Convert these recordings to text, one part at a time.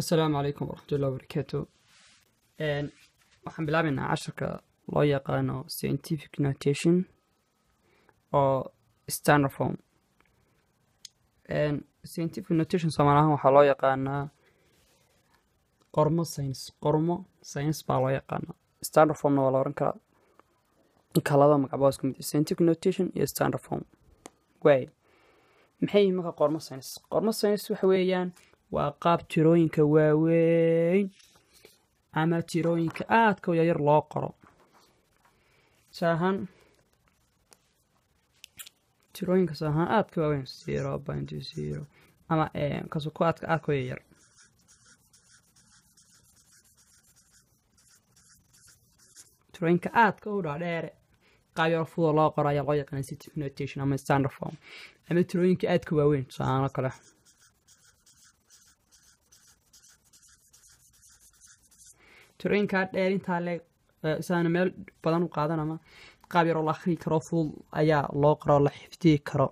السلام عليكم ورحمة الله وبركاته. waxaan bilaabaynaa casharka loo yaqaano scientific notation oo standard form. Scientific notation Soomaali ahaan waxaa loo yaqaanaa qormo science baa loo yaqaanaa. Standard formna waa la oran karaa. Inka laba magac baa isku mid ah, scientific notation iyo standard form. Way maxay yihiin marka qormo science? Qormo science waxa weeyaan waa qaab tirooyinka waaweyn ama tirooyinka aadka u yar loo qoro. Saahan tirooyinka saahan aadka waaweyn 0.0 ama kaso ku aadka u yar. Tirooyinka aadka u dheer qaab yar fudud loo qoro ayaa loo yaqaan scientific notation ama standard form. Ama tirooyinka aadka waaweyn saahan kale. tirooyinka dheer inta le isaan meel badan u qaadan ama qaab yar oo la akhri karo fudud ayaa loo qoro la xifdii karo.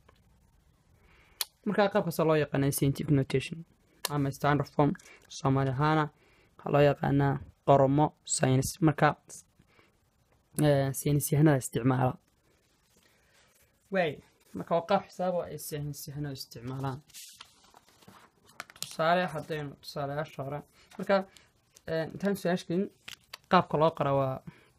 Marka qaabkaas loo yaqaan scientific notation ama standard form Soomaali ahaan waxaa loo yaqaanaa qormo science. Marka science yahanada isticmaala way marka qaab xisaab oo ay science yahanada isticmaalaan. tusaalayaasha hore marka intaan su'aashkin qaabka loo qoro waa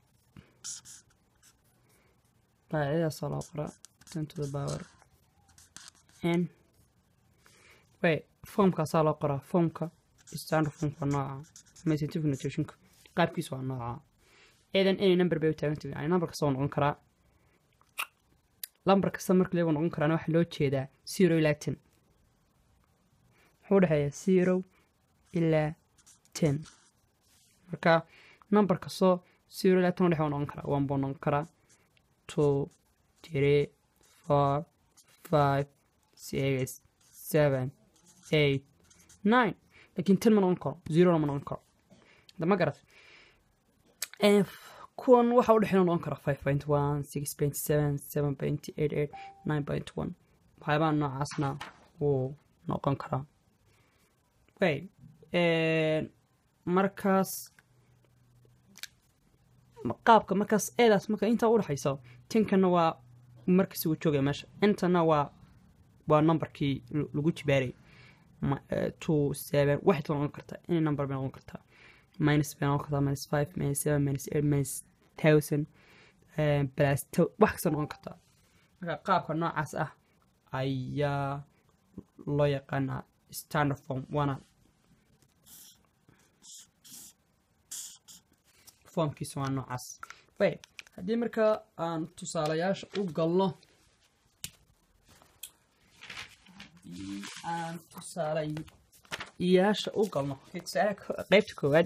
qaacidada loo qoro 10 to the power n way formka loo qoro formka standard form nooca ama scientific notation qaabkiisu waa nooca eedan any number bay u taagan tahay numberka soo noqon kara lambar kasta marka lagu noqon karana waxa loo jeedaa 0 ilaa 10 wuxuu dhaxeeyaa 0 ilaa 10 marka numberka soo 0 ilaa 10 waxa noqon kara 1 buu noqon kara 2 3 4 5 6 7 8 9 laakiin 10 ma noqon karo 0 ma noqon karo dama garat kuwan waxa u dhaxeeya noqon kara 5.1 6.7 7.88 9.1 waxyaabaa noocaasna wuu noqon karaa way markaas qaabka markaas eedaas marka inta u dhaxayso 10kana waa markaas uu joogay meesha intana waa numberkii lagu jibaaray 2 7 waxa noqon karta in number bay noqon kartaa minus bay noqon kartaa minus 5 minus 7 minus 8 minus 1000 plus 2 wax kasta noqon kartaa. Marka qaabka noocaas ah ayaa loo yaqaanaa standard form wana formkiisu waa noocaas. way haddii marka aan tusaalayaasha u galno qaybta koowaad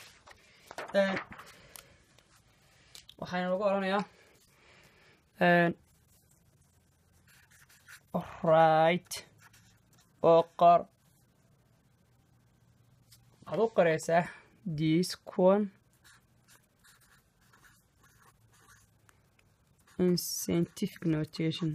waxaana lagu oranayaa right oo qor waxaad u qoraysaa this one in scientific notation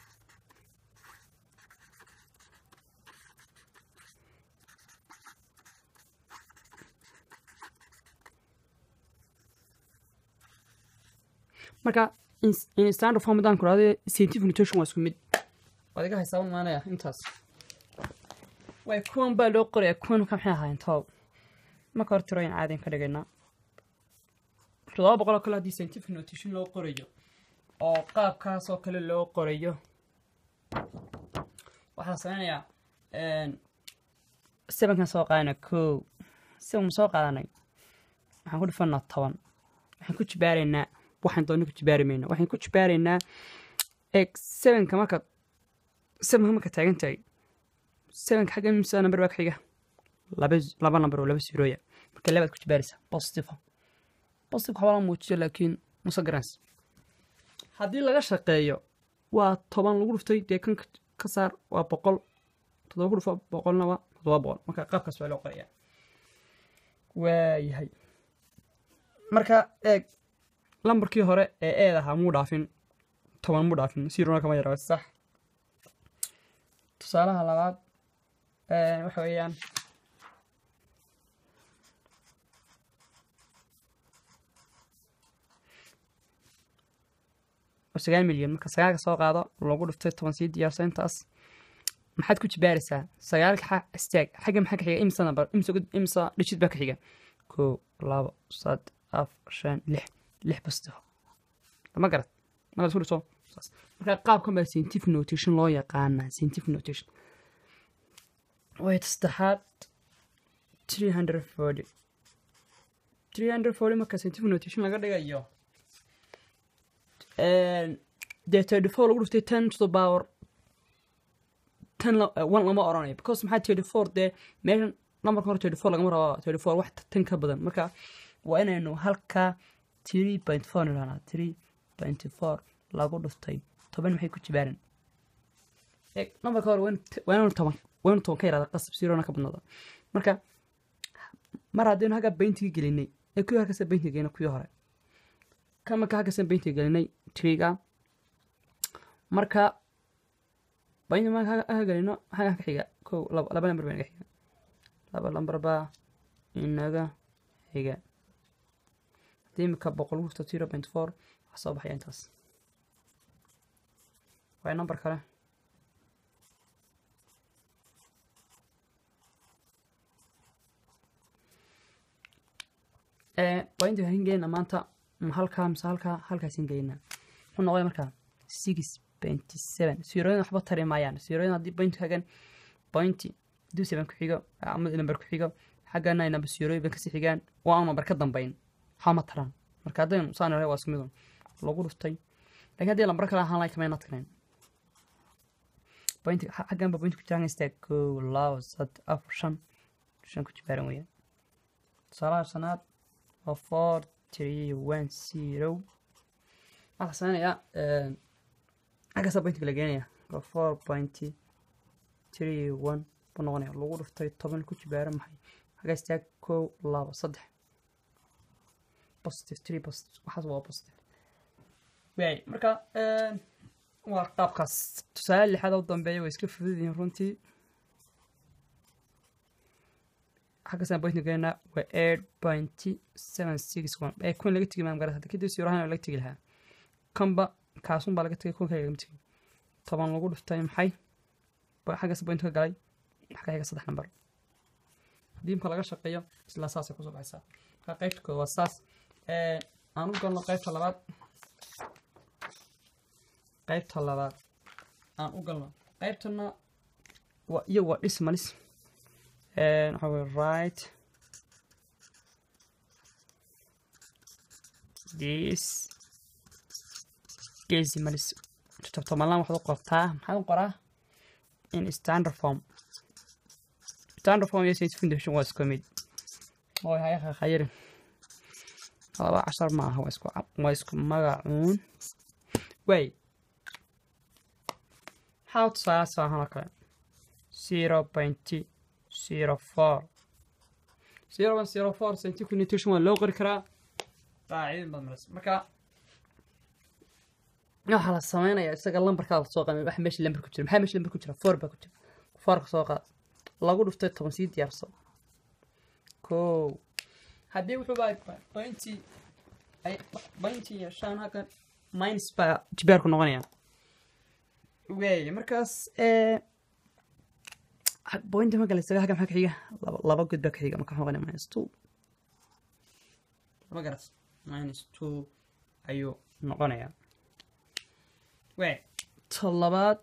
marka in standard form dan ku raadey scientific notation waa isku mid wadiga xisaab maanaya intaas way kuwan baa loo qoray kuwan ka maxay ahayn taw marka hor tirooyin caadi ka dhigaynaa 700 kala hadii scientific notation loo qorayo oo qaabkaas oo kale loo qorayo waxaan sameeyaa 7 kan soo qaadana ko 7 soo qaadanay waxaan ku dhifanaa 10 waxaan ku jibaaraynaa waxaan doonay ku jibaarimayna waxaan ku jibaaraynaa x7 ka marka 7 marka taagan tahay 7 xagga imisa number baa xiga laba number oo laba zero marka labaad ku jibaaraysa positive xawala muujiyo laakiin musagrans haddii laga shaqeeyo waa 10 lagu dhuftay de kan ka saar waa 100 7 ku dhufo 100 na waa 700 marka qaabkaas waa loo qorayaa. waayahay marka lambarkii hore ee eedaha muu dhaafin 10 muu dhaafin 0 kama yaraado sax. tusaalaha labaad waxa weeyaan 9 milyan marka 9 ka soo qaado lagu dhiftay 10 sii diyaarsan intaas maxaad ku jibaaraysaa 9 ka istaag xagga maxaa ka xiga imsa number imsa digit baa ka xiga 1 2 3 4 5 6 basto ma garad ma soo dhiso marka qaabkan baa scientific notation loo yaqaan scientific notation way tastaxaad 340 marka scientific notation laga dhigayo the 34 lagu dhiftay 10 to the power 10 1 lama oranayo because maxaa 34 de meeshan numberka hore 34 lagama rabo 34 wax 10 ka badan marka waa inaynu halka 3.4 nilana 3.4 lagu dhiftay 10 maxay ku jibaaran numberka hore waa 10 ka yaraada qasab 0 na ka badnada marka mar haddii haga bayntiga gelinay ku halka sa bayntiga gelinay ku hore kama ka halka sa bayntiga gelinay 3ga marka bayn ma haga gelino haga ka xiga ko laba number baan ka xiga laba number ba inaga xiga dimka 100.4 soo baxay intaas waa number kale baynta hingeena maanta halkaas hingeena wuxuu noqday markaa 6.7 siirooyin waxba tari maayaan siirooyin haddii baynta hagan baynti 7 ku xigo ama number ku xigo xaggana ay number siirooyin ban kasii xigaan waa number ka dambeyn hama taran marka hadaynu saan waa isku mid lagu dhuftay laakiin haddii number kale ahaan like mayna tagnayn baynti xaggan ba baynti ku jiraan istaag 2 2 3 5 ku jibaaran weeyaan salaad 4 3 1 0 أحسن يا أكثر بنتك لقينيا 4.31 بنغني لو رفتي طبعا كنت بعرف محي حاجة استاكو لا صدح بوستيف 3 بوست وحصل بوستيف باي مركا وقاب كاس تسأل لحدا وضم بي ويسكف فيديو رونتي حاجة سنة بوينت لقينا و 8.761 باي كون لقيت تجي ما مقرأت كده سيروحنا لقيت تجي لها كمبا كاسون baa laga tagay kun kale mid toban lagu dhiftay maxay xagga sabaynta galay xagga 3 number diimka laga shaqeeyo isla saas ku soo baxaysa ka qaybta koowaad waa saas aanu galno qaybta labaad aan u galno qaybtana waa iyo waa decimalis how we write this decimalis تطمنلا واحد قرطاه maxaa qoraa in standard form yes definition was commit oo hay khayr waa 10 ma aha waa isku magacuun way how to say halka 0.04 scientific notation waa loo qori karaa qaacidin badmaras marka waxa la sameeynaya isaga lambarka la soo qaaday wax meesha lambar ku jira maxaa meesha lambar ku jira 4 ba ku jira 4 ka soo qaad lagu dhuftay 10 sii diyaarsan ko hadii wuxuu baa baynti shan halka minus ba jibaar ku noqonaya way markaas baynti ma galay isaga maxaa ka xiga laba gud ba ka xiga marka noqonaya -2 ma garas -2 ayuu noqonaya way talabaad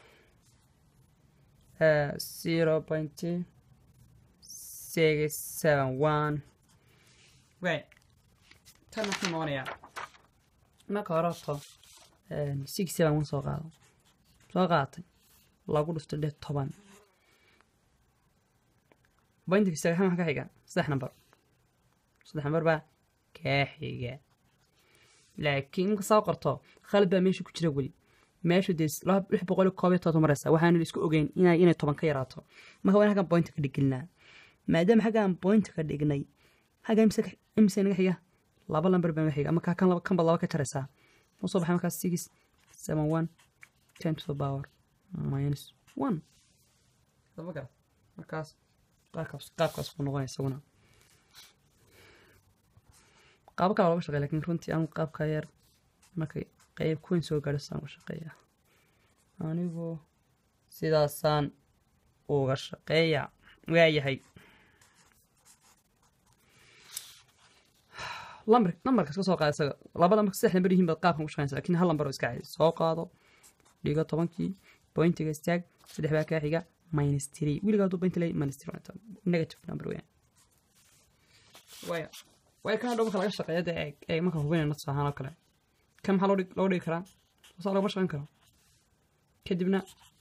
0.671 way tan waxaan noqonayaa marka hore 671 soo qaatay lagu dhiftay 10 bayntiga isaga maxaa ka xiga 3 number baa ka xiga laakiin ka soo qorto khalad baa meesha ku jira wali meesha dees 600 maraysa waxaan isku ogeyn inay 10 ka yaraato marka waan hagan point ka dhignaa maadaama hagan point ka dhignay hagan imse naga xiga laba number baan xiga ama kan laba ka jaraysa oo soo baxay marka 671 10 to the power -1 sababka markaas qaabkaas ku noqonaysa wana qaabka laba shaqeey laakiin runtii aan qaabka yar markay qayb kuwan soo gaadhsaan uga shaqeeya anigu sidaasaan uga shaqeeya waayahay lambarka iska soo qaada isaga labada marka saddex lambar yihiin baad qaabkan u shaqeynaysaa laakiin hal lambar oo iska caadi soo qaado dhigo 10kii pointiga istaag 3 baa ka xiga -3 wiligaa hadduu point leeyahay -3 negative number weeyaan way kan hadhow marka laga shaqeeya dee marka hubinayna tusahaan oo kale kan maxaa loo dhigi karaa wasaa laguma shaqeyn karo kadibna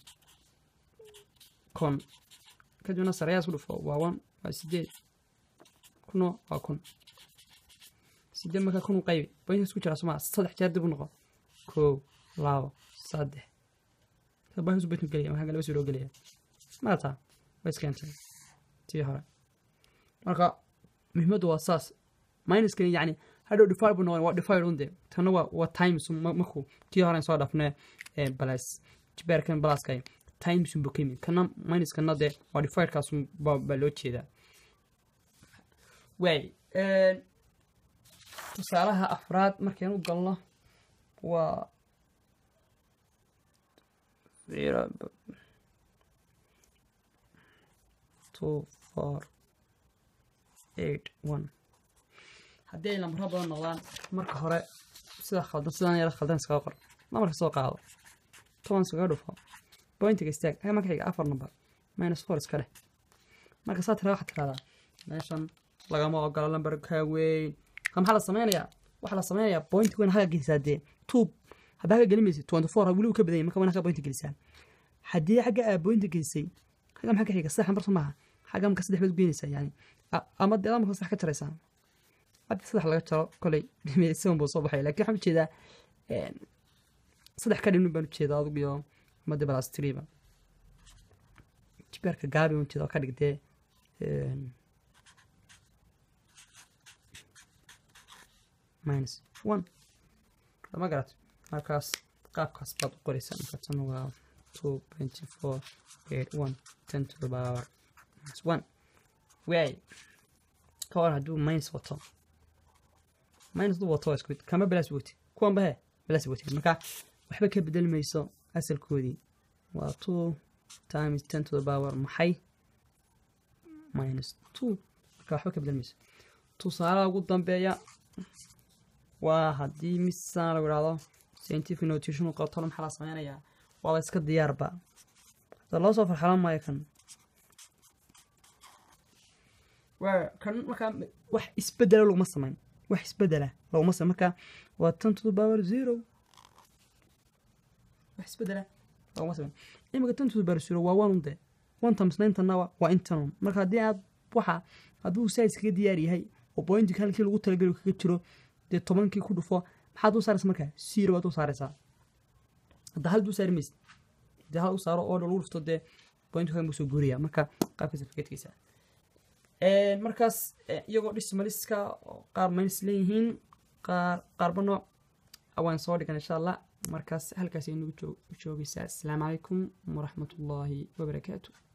kon kadibna sareeyaas ku dhufo waa 1 waa 8 kuno waa kun 8 marka kun u qaybi point isku jira Soomaa 3 jeer dib u noqo 1 2 3 sabah isu beetu galiya waxa galaba soo galiya maata way iskentay tii hore marka muhiimadu waa saas minus kan yani hadhow divide buu noqon waa divide unde tan waa times marku tii hore soo dhafnay plus jibarkan plus kay times buu kemi kana minus kana de waa divide kaas ba loo jeedaa way tusaalaha afraad markaynu galno waa 0 2 4 8 1 haddii ay lambar badan noqdaan marka hore sida sidaan yara khaldan iskaga qor lambarka soo qaado 10 iskaga dhufo pointiga istaag marka xiga 4 number -4 iska dheh marka saa tira waxa tirada meeshan lagama ogola lambarka weyn maxaa la sameynayaa waxa la sameynayaa point weyn haga gelisaadee 2 hadda haga gelimaysa 24 wali uu ka badan yahay marka wana ka point gelisaa haddii xaga aa point gelisay xaga maxaa ka xiga sax lambar Soomaa xaga marka 3 baad gelinaysaa yani ama dee lambarka sax ka jaraysaa hadda 3 laga jaro kolay dhimaysan buu soo baxay laakiin waxaan jeedaa 3 ka dhimin baan jeedaa adigu iyo madda plus 3 ba jibarka gaabi uu jeedaa ka dhigtay -1 lama garat markaas qaabkaas baad qoraysaa marka tan waa 2.4 8 1 10 to the power -1 way ka hor hadduu minus wato minus du wato isku kama plus wati kuwan bahe plus wati marka waxba ka bedelmayso asalkoodii waa 2 times 10 to the power maxay -2 marka waxba ka bedelmayso tusaalaha ugu dambeeya waa haddii misaan lagu yiraahdo scientific notation oo qoto maxaa la sameeyaa waa iska diyaarba hada loo soo farxalan maayo kan marka wax isbedela laguma sameyn wax isbedela laguma sameyn marka waa 10 to the power 0 wax isbedela laguma sameyn imika 10 to the power 0 waa 1 unde 1 times 9 tan waa intan marka haddii aad waxa hadduu size kaga diyaar yahay oo point halkii lagu talagalay kaga jiro de 10kii ku dhufo maxaad u saaraysaa marka 0 baad u saaraysaa hadda hal du saarmays de hal u saaro oo lagu dhufto de point kan buu soo guuriyaa marka qaabkiisa fikirkiisa markaas iyagoo dismaliska qaar minus leeyihiin qaarba nooc awaan soo dhigan insha Allah markaas halkaas aynu joogaysaa. Assalaamu calaykum waraxmatullaahi wabarakaatuh.